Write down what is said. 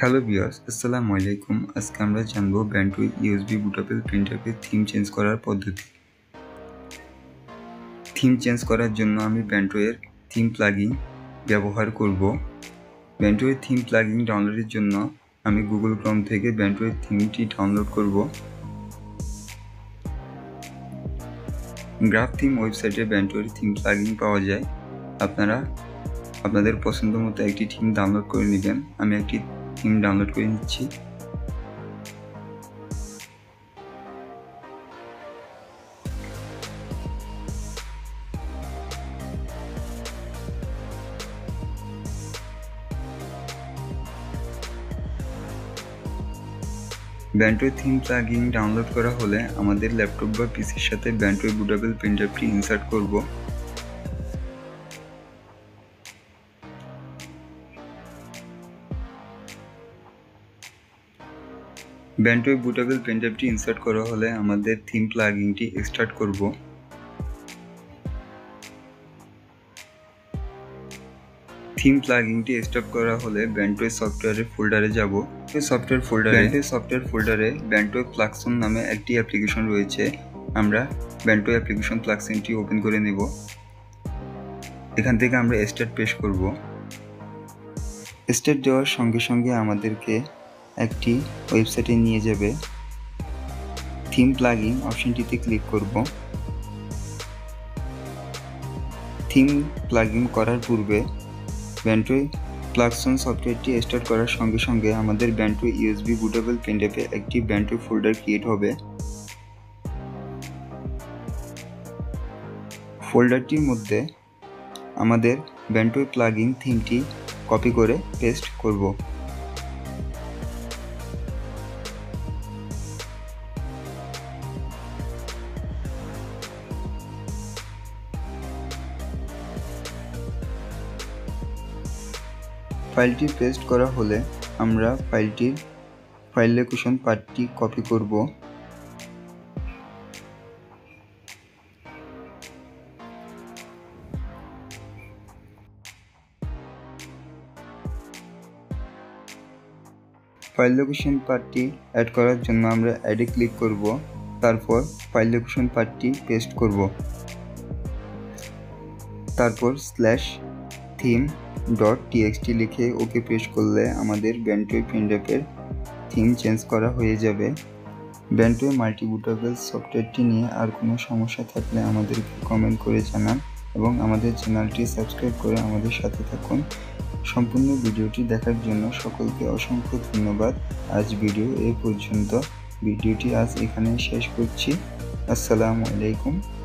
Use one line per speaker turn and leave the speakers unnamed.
Hello viewers, আসসালামু আলাইকুম। আজকে আমরা জানবো ব্যান্ডউইথ ইউএসবি বুটেবল প্রিন্টারের থিম চেঞ্জ করার পদ্ধতি। থিম চেঞ্জ করার জন্য আমি ব্যান্ডউইথ থিম প্লাগইন ব্যবহার করব। ব্যান্ডউইথ থিম প্লাগইন ডাউনলোডের জন্য আমি গুগল ক্রোম থেকে ব্যান্ডউইথ থিমটি ডাউনলোড করব। গ্রাফ থিম ওয়েবসাইটে ব্যান্ডউইথ থিম প্লাগইন পাওয়া যায়। আপনারা আপনাদের পছন্দ মতো একটি থিম ডাউনলোড করে নেবেন। আমি একটি থিম ডাউনলোড করে নিচ্ছি। ব্যান্ডউইথ থিম প্লাগইন ডাউনলোড করা হলে আমাদের ল্যাপটপ বা পিসির সাথে ব্যান্ডউইথ বুটেবল প্রিন্টারটি ইনসার্ট করব। ব্যান্ডউইথ বুটেবল প্রিন্টারটি ইনসার্ট করা হলে আমাদের থিম প্লাগইনটি এক্সট্রাক্ট করব। থিম প্লাগইনটি এক্সট্রাক্ট করা হলে ব্যান্ডউইথ সফটওয়্যারের ফোল্ডারে যাব। সফটওয়্যার ফোল্ডারে ব্যান্ডউইথ প্লাগসন নামে একটি অ্যাপ্লিকেশন রয়েছে। আমরা ব্যান্ডউইথ অ্যাপ্লিকেশন প্লাগসনটি ওপেন করে নেব। এখান থেকে আমরা স্টার্ট প্রেস করব। স্টার্ট দেওয়ার সঙ্গে সঙ্গে আমাদেরকে একটি ওয়েবসাইটে নিয়ে যাবে। থিম প্লাগইন অপশনটিতে ক্লিক করব। থিম প্লাগইন করার পূর্বে ব্যান্ডউইথ প্লাগসন সফটওয়্যারটি স্টার্ট করার সঙ্গে সঙ্গে আমাদের ব্যান্ডউইথ ইউএসবি বুটেবল প্রিন্টারে একটি ব্যান্ডউইথ ফোল্ডার ক্রিয়েট হবে। ফোল্ডারটির মধ্যে আমাদের ব্যান্ডউইথ প্লাগইন থিমটি কপি করে পেস্ট করব। ফাইলটি পেস্ট করা হলে আমরা ফাইল লোকেশন পাথটি কপি করব। ফাইল লোকেশন পাথটি অ্যাড করার জন্য আমরা অ্যাডে ক্লিক করব। তারপর ফাইল লোকেশন পাথটি পেস্ট করব। তারপর /theme.txt লিখে ওকে প্রেস করলে আমাদের ব্যান্ডউইথ প্রিন্টারের থিম চেঞ্জ করা হয়ে যাবে। ব্যান্ডউইথ মাল্টিবুটেবল সফটওয়্যারটি নিয়ে আর কোনো সমস্যা থাকলে আমাদেরকে কমেন্ট করে জানান এবং আমাদের চ্যানেলটি সাবস্ক্রাইব করে আমাদের সাথে থাকুন। সম্পূর্ণ ভিডিওটি দেখার জন্য সকলকে অসংখ্য ধন্যবাদ। আজ ভিডিও এই পর্যন্ত। ভিডিওটি আজ এখানে শেষ করছি। আসসালামু আলাইকুম।